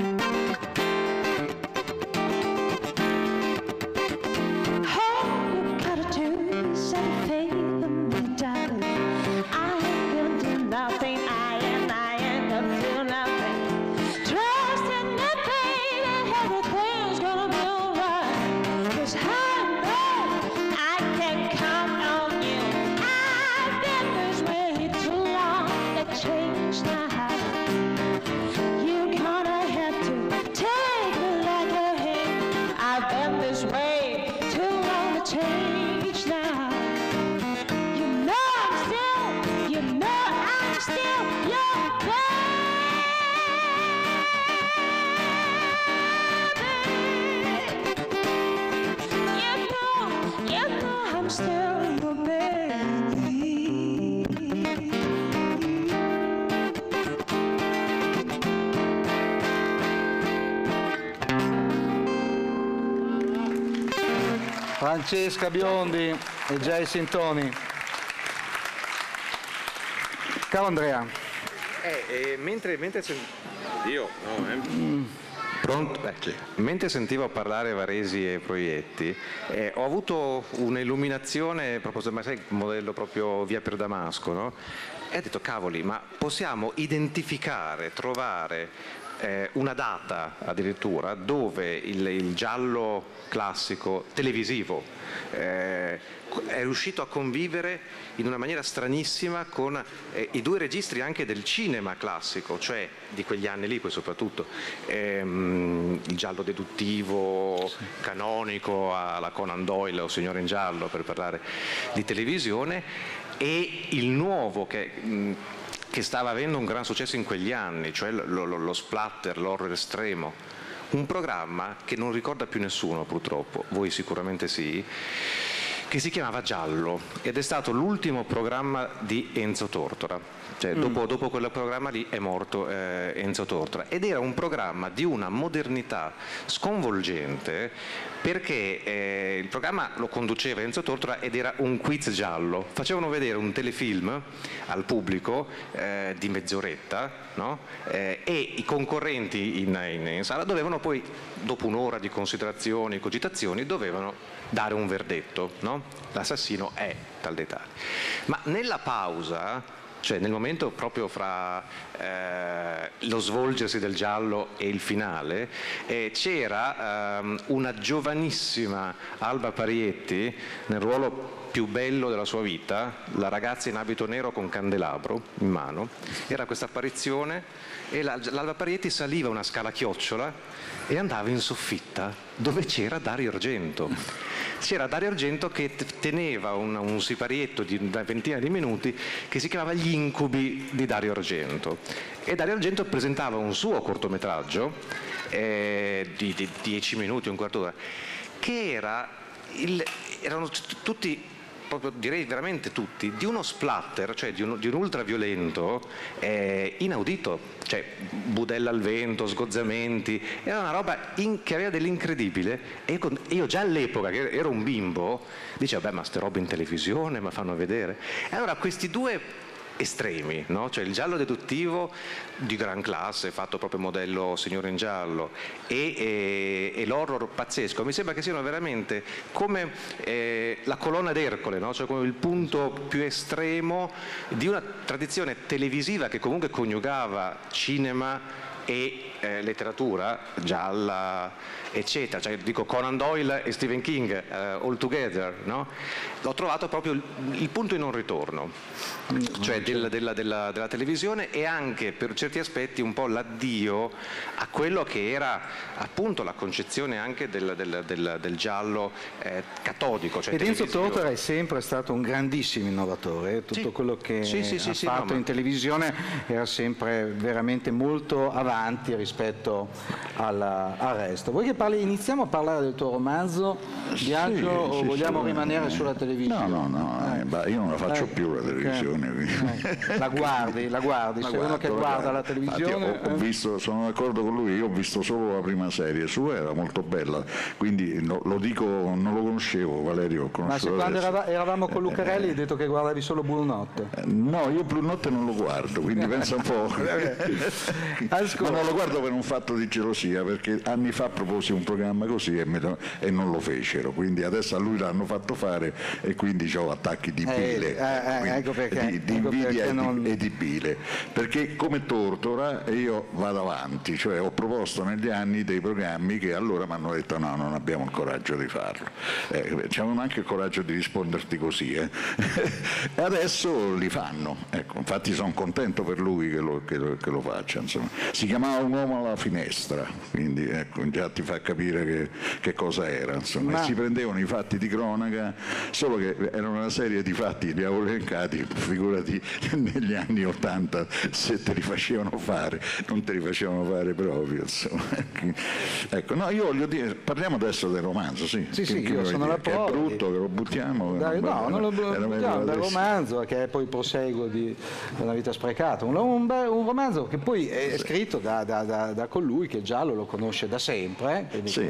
All you gotta do is have faith in me, darling. I ain't gonna do nothing. Do nothing. Trust in me, baby, everything's gonna be alright. 'Cause I know I can count on you. I've been this way too long to change now. You're gonna have to take me like a hand. I've been this way too long to change now. You know I'm still your baby. I'm still your baby. Francesca Biondi e Jay Sintoni. Caro Andrea. Mentre sentivo parlare Varesi e Proietti, ho avuto un'illuminazione, proprio, ma sai, il modello proprio via per Damasco, no? E ho detto, cavoli, ma possiamo identificare, trovare una data addirittura dove il giallo classico televisivo è riuscito a convivere in una maniera stranissima con i due registri anche del cinema classico, cioè di quegli anni lì poi soprattutto, il giallo deduttivo, canonico alla Conan Doyle o Signore in giallo, per parlare di televisione, e il nuovo che stava avendo un gran successo in quegli anni, cioè lo splatter, l'horror estremo. Un programma che non ricorda più nessuno purtroppo, voi sicuramente sì, che si chiamava Giallo ed è stato l'ultimo programma di Enzo Tortora. cioè, dopo quel programma lì è morto Enzo Tortora, ed era un programma di una modernità sconvolgente, perché il programma lo conduceva Enzo Tortora ed era un quiz giallo. Facevano vedere un telefilm al pubblico di mezz'oretta, no? E i concorrenti in sala dovevano poi, dopo un'ora di considerazioni, cogitazioni, dovevano dare un verdetto, no? L'assassino è tal dei tali. Ma nella pausa, cioè nel momento proprio fra lo svolgersi del giallo e il finale, c'era una giovanissima Alba Parietti nel ruolo più bello della sua vita, la ragazza in abito nero con candelabro in mano. Era questa apparizione e l'Alba Parietti saliva una scala a chiocciola e andava in soffitta dove c'era Dario Argento. C'era Dario Argento che teneva un siparietto di una ventina di minuti che si chiamava Gli incubi di Dario Argento, e Dario Argento presentava un suo cortometraggio di 10 minuti, un quarto d'ora, che erano tutti, proprio direi veramente tutti, di uno splatter, cioè di un ultraviolento inaudito, cioè budella al vento, sgozzamenti, era una roba che aveva dell'incredibile, e io già all'epoca, che ero un bimbo, dicevo, beh, ma ste robe in televisione, ma fanno vedere. E allora questi due estremi, no? Cioè il giallo deduttivo di gran classe, fatto proprio modello Signore in giallo, e l'horror pazzesco, mi sembra che siano veramente come la colonna d'Ercole, no? Cioè come il punto più estremo di una tradizione televisiva che comunque coniugava cinema e letteratura gialla, eccetera, cioè dico Conan Doyle e Stephen King, all together, no? L'ho trovato proprio il punto di non ritorno, cioè della televisione, e anche per certi aspetti un po' l'addio a quello che era appunto la concezione anche del giallo catodico. Cioè ed Enzo Tortora è sempre stato un grandissimo innovatore, tutto quello che ha fatto in televisione era sempre veramente molto avanti rispetto al resto. Vuoi che iniziamo a parlare del tuo romanzo, Biagio, o vogliamo rimanere sulla televisione? No, io non la faccio più la televisione. La guardi, sei uno che guarda la televisione? Infatti, sono d'accordo con lui, io ho visto solo la prima serie sua, era molto bella, quindi lo dico, non lo conoscevo, Valerio. Ma se quando eravamo con Lucarelli hai detto che guardavi solo Blue Notte? No, io Blue Notte non lo guardo, quindi pensa un po'. Ma non lo guardo per un fatto di gelosia, perché anni fa proposi un programma così e non lo fecero, quindi adesso a lui l'hanno fatto fare e quindi ho attacchi di bile, ecco perché, di invidia e di bile, perché come Tortora io vado avanti, cioè ho proposto negli anni dei programmi che allora mi hanno detto no, non abbiamo il coraggio di farlo, c'avevano anche il coraggio di risponderti così, e adesso li fanno, ecco, infatti sono contento per lui che lo faccia, insomma. Si chiamava Un uomo alla finestra, quindi ecco, già ti fa capire che cosa era, insomma. E si prendevano i fatti di cronaca, solo che erano una serie di fatti, li avevo elencati, figurati negli anni 80 se te li facevano fare, non te li facevano fare proprio, insomma. Ecco, no, io voglio dire, parliamo adesso del romanzo, sì, io sono la che è brutto, che lo buttiamo. Non lo buttiamo, del romanzo che è poi il proseguo di Una vita sprecata, un romanzo che poi è scritto da colui che giallo lo conosce da sempre,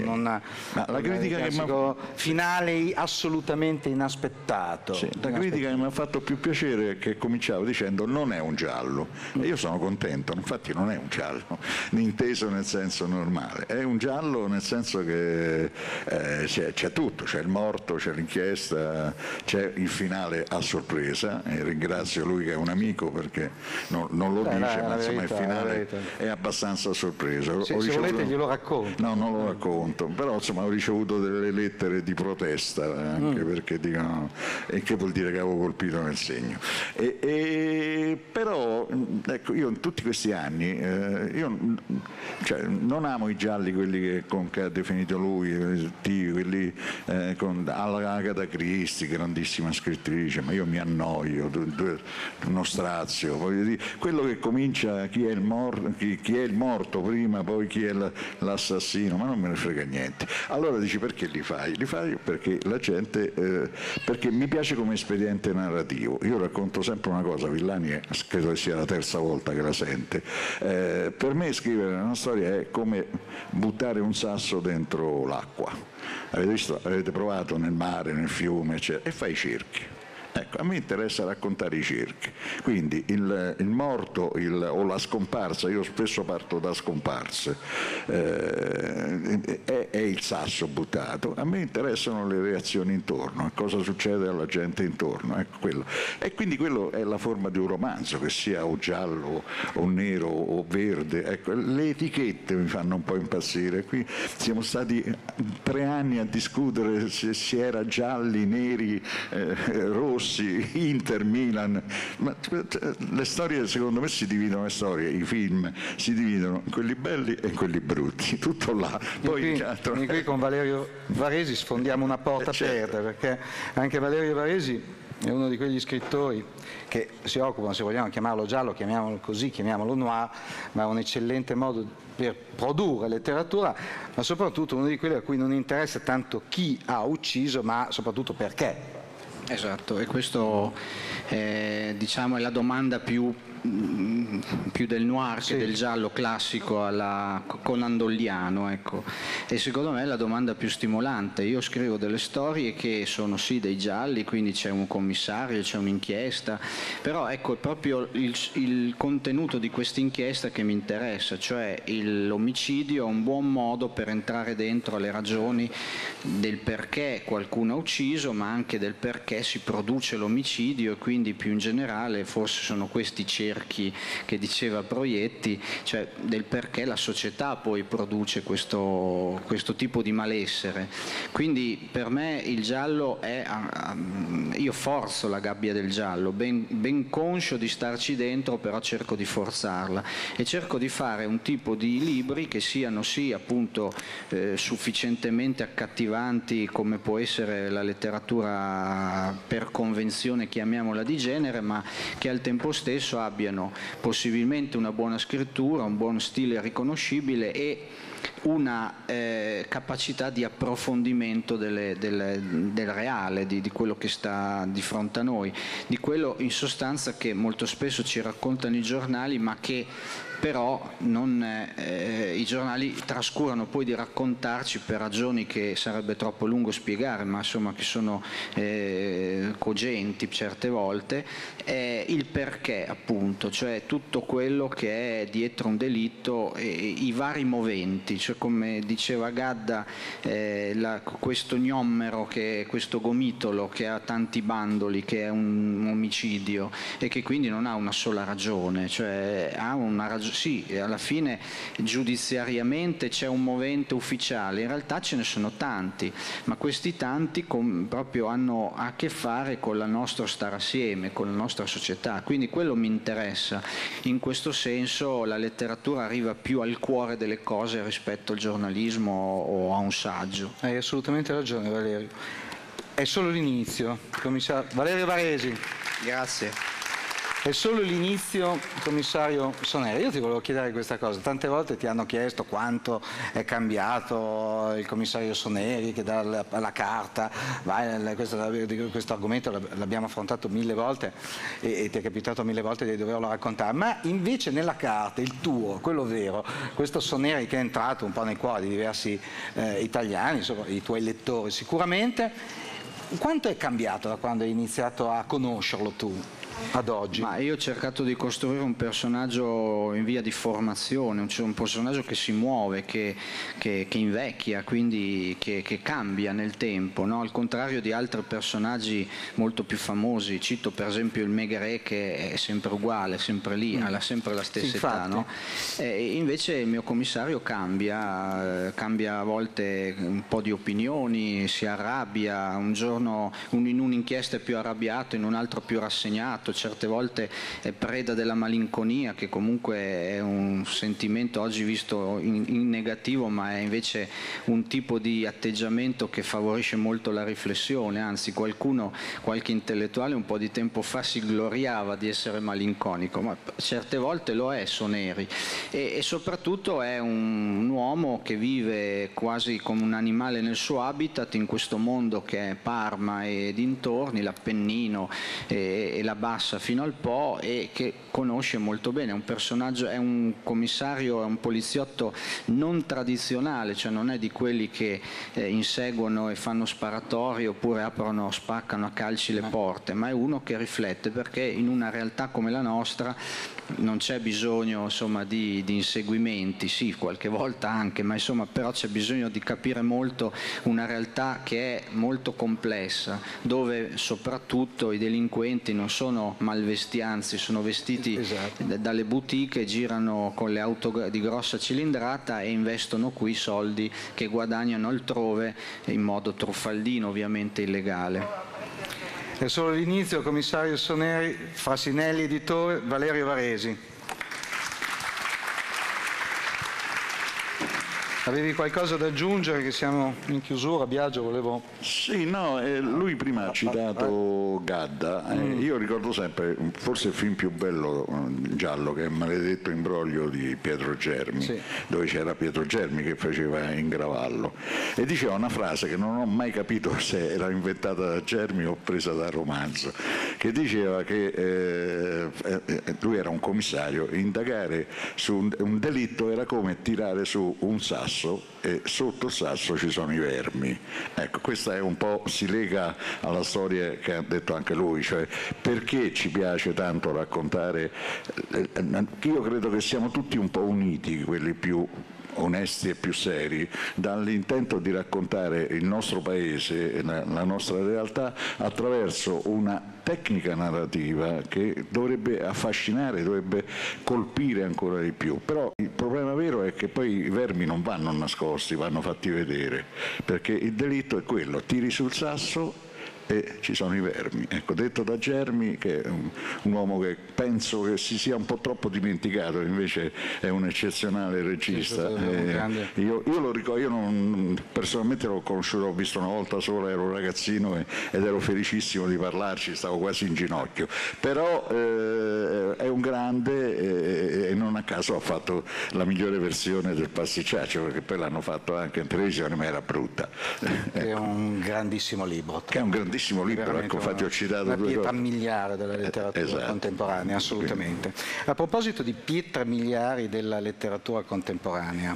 la critica che finale assolutamente inaspettato. La critica che mi ha fatto più piacere è che cominciavo dicendo non è un giallo, e io sono contento, infatti non è un giallo inteso nel senso normale, è un giallo nel senso che c'è tutto, c'è il morto, c'è l'inchiesta, c'è il finale a sorpresa, e ringrazio lui che è un amico perché non lo dice, ma insomma il finale è abbastanza sorpreso. Se volete glielo racconto. No, non lo racconto, però insomma ho ricevuto delle lettere di protesta anche perché dicono, e che vuol dire che avevo colpito nel segno, però ecco, io in tutti questi anni non amo i gialli, quelli che ha definito lui, quelli con Agatha Christie, grandissima scrittrice, ma io mi annoio, uno strazio, voglio dire, quello che comincia chi è il morto prima, poi chi è l'assassino, ma non me ne frega niente. Allora dici, perché li fai? Li fai perché la gente, perché mi piace come espediente narrativo. Io racconto sempre una cosa, Villani credo che sia la terza volta che la sente, per me scrivere una storia è come buttare un sasso dentro l'acqua. Avete visto? Avete provato nel mare, nel fiume, eccetera, e fai i cerchi. Ecco, a me interessa raccontare i cerchi, quindi il morto o la scomparsa, io spesso parto da scomparse, è il sasso buttato, a me interessano le reazioni intorno, cosa succede alla gente intorno, ecco quello. E quindi quello è la forma di un romanzo, che sia o giallo o nero o verde, ecco, le etichette mi fanno un po' impazzire. Qui siamo stati 3 anni a discutere se si era gialli, neri, rossi, Inter, Milan, ma le storie secondo me si dividono, le storie, i film si dividono in quelli belli e in quelli brutti, tutto là. Poi qui con Valerio Varesi sfondiamo una porta aperta, perché anche Valerio Varesi è uno di quegli scrittori che si occupano, se vogliamo chiamarlo giallo, chiamiamolo così, chiamiamolo noir, ma è un eccellente modo per produrre letteratura, ma soprattutto uno di quelli a cui non interessa tanto chi ha ucciso, ma soprattutto perché. Esatto, e questo diciamo è la domanda più del noir che del giallo classico alla conandolliano, ecco. E secondo me è la domanda più stimolante. Io scrivo delle storie che sono sì dei gialli, quindi c'è un commissario, c'è un'inchiesta, però ecco è proprio il contenuto di questa inchiesta che mi interessa, cioè l'omicidio è un buon modo per entrare dentro alle ragioni del perché qualcuno ha ucciso, ma anche del perché si produce l'omicidio, e quindi più in generale forse sono questi cerchi che diceva Proietti, cioè del perché la società poi produce questo tipo di malessere. Quindi per me il giallo è, io forzo la gabbia del giallo, ben conscio di starci dentro, però cerco di forzarla e cerco di fare un tipo di libri che siano sì appunto sufficientemente accattivanti come può essere la letteratura per convenzione, chiamiamola di genere, ma che al tempo stesso abbiano possibilmente una buona scrittura, un buon stile riconoscibile e una capacità di approfondimento del reale, di quello che sta di fronte a noi, di quello in sostanza che molto spesso ci raccontano i giornali, ma che però i giornali trascurano poi di raccontarci per ragioni che sarebbe troppo lungo spiegare, ma insomma che sono cogenti certe volte, il perché appunto, cioè tutto quello che è dietro un delitto, i vari moventi, cioè come diceva Gadda, questo gnommero, questo gomitolo che ha tanti bandoli, che è un omicidio e che quindi non ha una sola ragione, cioè ha una ragione. Sì, alla fine giudiziariamente c'è un movente ufficiale, in realtà ce ne sono tanti, ma questi tanti proprio hanno a che fare con il nostro stare assieme, con la nostra società, quindi quello mi interessa. In questo senso la letteratura arriva più al cuore delle cose rispetto al giornalismo o a un saggio. Hai assolutamente ragione, Valerio. È solo l'inizio, commissario Valerio Varesi. Grazie. È solo l'inizio, commissario Soneri. Io ti volevo chiedere questa cosa. Tante volte ti hanno chiesto quanto è cambiato il commissario Soneri, che dà la carta. Questo argomento l'abbiamo affrontato 1000 volte e ti è capitato 1000 volte di doverlo raccontare. Ma invece nella carta, il tuo, quello vero, questo Soneri che è entrato un po' nei cuori di diversi italiani, insomma, i tuoi lettori sicuramente, quanto è cambiato da quando hai iniziato a conoscerlo tu ad oggi? Ma io ho cercato di costruire un personaggio in via di formazione, un personaggio che si muove, che invecchia, quindi che cambia nel tempo, no? Al contrario di altri personaggi molto più famosi. Cito per esempio il Maigret, che è sempre uguale, sempre lì, ha sempre la stessa età, no? Invece il mio commissario cambia a volte un po' di opinioni, si arrabbia, un giorno in un'inchiesta è più arrabbiato, in un altro più rassegnato, raffinato, certe volte è preda della malinconia, che comunque è un sentimento oggi visto in negativo, ma è invece un tipo di atteggiamento che favorisce molto la riflessione. Anzi, qualche intellettuale un po' di tempo fa si gloriava di essere malinconico, ma certe volte lo è Soneri, e soprattutto è un uomo che vive quasi come un animale nel suo habitat, in questo mondo che è Parma e dintorni, l'Appennino e la Bassa fino al Po, e che conosce molto bene. È un personaggio, è un commissario, è un poliziotto non tradizionale, cioè non è di quelli che inseguono e fanno sparatori oppure spaccano a calci le porte, ma è uno che riflette, perché in una realtà come la nostra non c'è bisogno, insomma, di inseguimenti, sì, qualche volta anche, ma insomma, però c'è bisogno di capire molto una realtà che è molto complessa, dove soprattutto i delinquenti non sono malvestiti, anzi sono vestiti dalle boutique, girano con le auto di grossa cilindrata e investono qui soldi che guadagnano altrove in modo truffaldino, ovviamente illegale. È solo l'inizio, commissario Soneri, Frassinelli, editore, Valerio Varesi. Avevi qualcosa da aggiungere, che siamo in chiusura? Biagio, volevo... Sì, no, lui prima ha citato Gadda, io ricordo sempre, forse il film più bello giallo, che è Maledetto imbroglio di Pietro Germi, sì, dove c'era Pietro Germi che faceva Ingravallo, e diceva una frase che non ho mai capito se era inventata da Germi o presa dal romanzo, che diceva che lui era un commissario, indagare su un delitto era come tirare su un sasso e sotto il sasso ci sono i vermi. Ecco, questa è un po', si lega alla storia che ha detto anche lui, cioè perché ci piace tanto raccontare. Io credo che siamo tutti un po' uniti, quelli più onesti e più seri, dall'intento di raccontare il nostro paese, la nostra realtà, attraverso una tecnica narrativa che dovrebbe affascinare, dovrebbe colpire ancora di più. Però il problema vero è che poi i vermi non vanno nascosti, vanno fatti vedere, perché il delitto è quello: tiri sul sasso e ci sono i vermi. Ecco, detto da Germi, che è un uomo che penso che si sia un po' troppo dimenticato, invece è un eccezionale regista. Io lo ricordo, io personalmente l'ho conosciuto, l'ho visto una volta sola, ero un ragazzino ed ero felicissimo di parlarci, stavo quasi in ginocchio, però è un grande e non a caso ha fatto la migliore versione del Pasticciaccio, perché poi l'hanno fatto anche in televisione, ma era brutta. È un grandissimo libro. Che è un grandissimo libro, ecco, infatti ho citato una pietra miliare della letteratura contemporanea, assolutamente. A proposito di pietre miliari della letteratura contemporanea,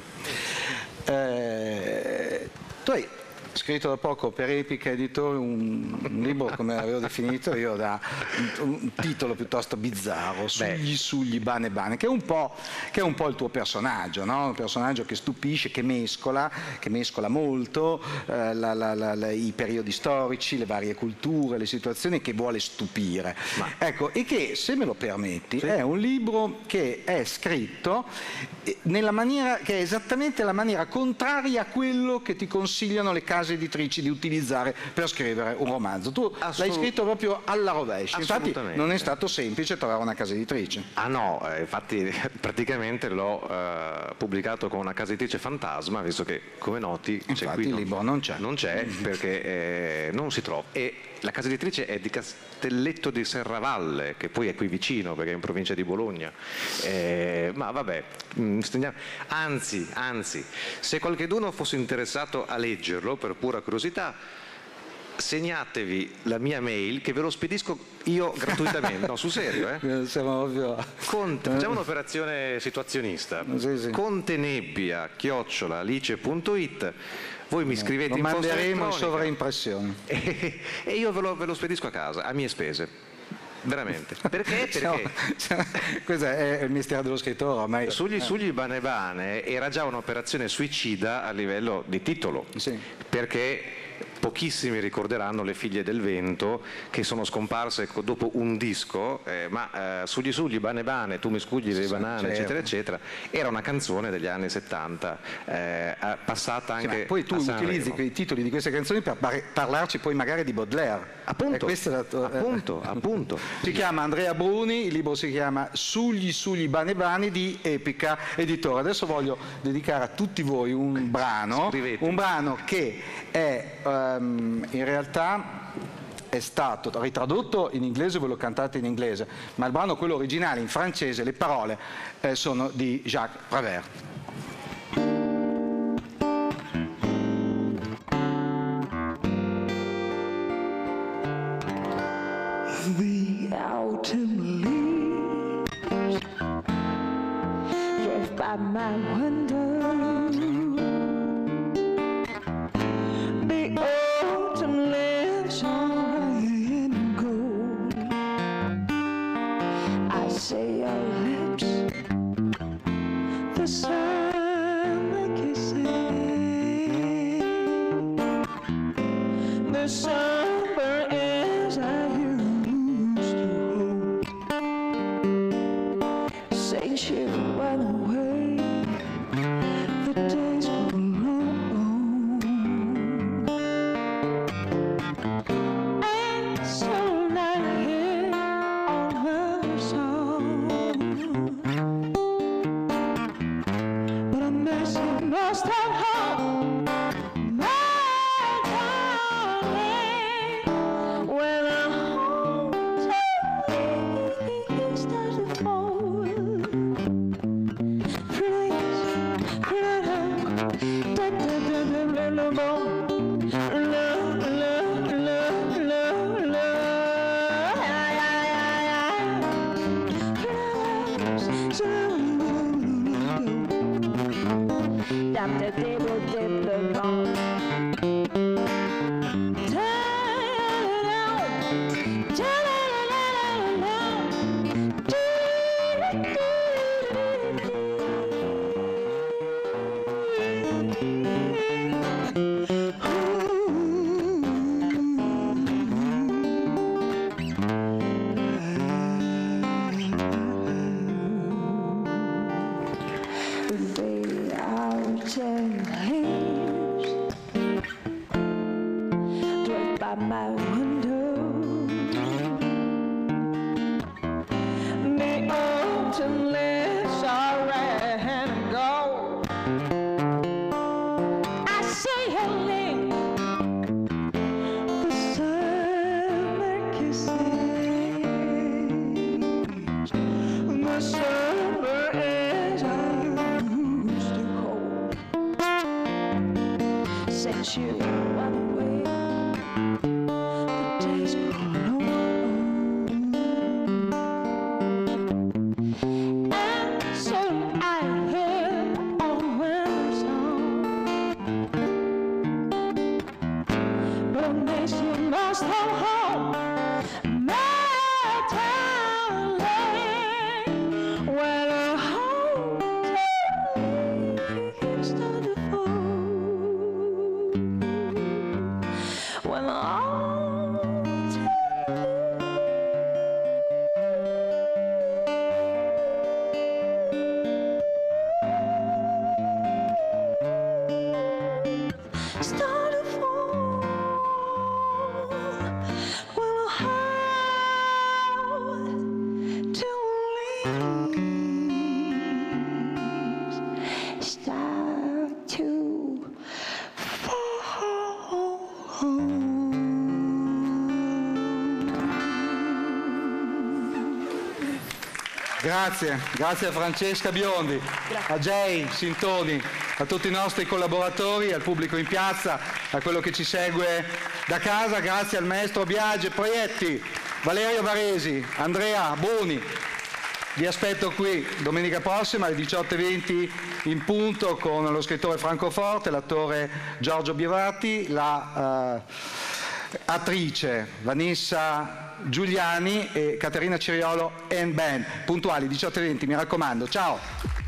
tu hai scritto da poco per Epica Editore un libro, come l'avevo definito io, da un titolo piuttosto bizzarro, Sugli Bane Bane, che è un po' il tuo personaggio, no? Un personaggio che stupisce, che mescola molto i periodi storici, le varie culture, le situazioni, che vuole stupire. Ecco, e che, se me lo permetti, è un libro che è scritto nella maniera che è esattamente la maniera contraria a quello che ti consigliano le case editrici di utilizzare per scrivere un romanzo. Tu l'hai scritto proprio alla rovescia, infatti non è stato semplice trovare una casa editrice. Ah no, infatti praticamente l'ho pubblicato con una casa editrice fantasma, visto che, come noti, qui il libro non c'è. Non c'è perché non si trova. E la casa editrice è di Castelletto di Serravalle, che poi è qui vicino perché è in provincia di Bologna, ma vabbè, anzi, se qualcuno fosse interessato a leggerlo, per pura curiosità, segnatevi la mia mail che ve lo spedisco io gratuitamente. No, sul serio, facciamo un'operazione situazionista. Contenebbia@alice.it. Voi mi scrivete in posta manderemo in sovraimpressione e io ve lo spedisco a casa a mie spese. Veramente. Perché? Questo è il mestiere dello scrittore ormai. Sugli Bane Bane era già un'operazione suicida a livello di titolo, perché pochissimi ricorderanno Le figlie del vento, che sono scomparse dopo un disco, ma Sugli sugli, bane bane, tu mi scugli le banane, certo, eccetera, eccetera, era una canzone degli anni 70, passata anche ma poi tu a Sanremo. utilizzi quei titoli di queste canzoni per parlarci poi magari di Baudelaire. Appunto, appunto. appunto. Si chiama Andrea Bruni, il libro si chiama Sugli sugli bane bane di Epica Editore. Adesso voglio dedicare a tutti voi un brano che è in realtà è stato ritradotto in inglese, voi lo cantate in inglese, ma il brano, quello originale in francese, le parole sono di Jacques Prévert. The autumn leaves drift by my window. The autumn leaves are red and gold. I say your lips, the summer kisses, the summer is I used to hold. Since you went away, the days go long, and so now here on her song, but I miss you most of all, my darling. When I hold you, start to fall. Please, by my window. The autumn leaves are red and gold. I see her lean, the summer kisses, the summer as I used to hold. Since you went away, the days grow long, and soon I hear a winter song, but I miss you most of all, my darling. When I hold you, start to fall. When I hold you, start to fall. When I hold to leaves start to Grazie, grazie a Francesca Biondi, a Jay Sintoni, a tutti i nostri collaboratori, al pubblico in piazza, a quello che ci segue da casa, grazie al maestro Biagi, Proietti, Valerio Varesi, Andrea Bruni. Vi aspetto qui domenica prossima alle 18:20 in punto con lo scrittore Franco Forte, l'attore Giorgio Bievati, la attrice Vanessa Giuliani e Caterina Ciriolo and Band. Puntuali 18:20, mi raccomando. Ciao!